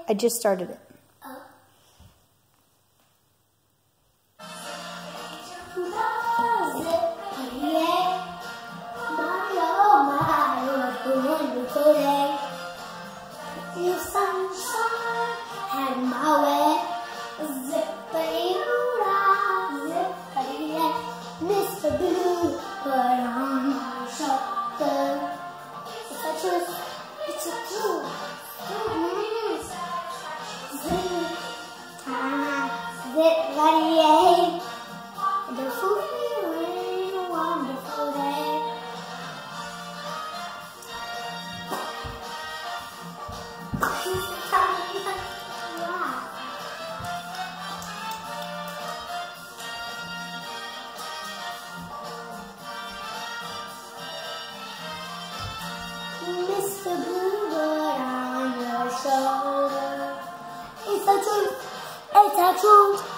I just started it. You sunshine had my way. Zippity-doo-dah, Mr. Blue, put on my shoulder. It's a truth, it's a truth. Zippity-doo, the fulfilling, wonderful day. Mr. Bluebird on your shoulder. It's the truth, it's the truth.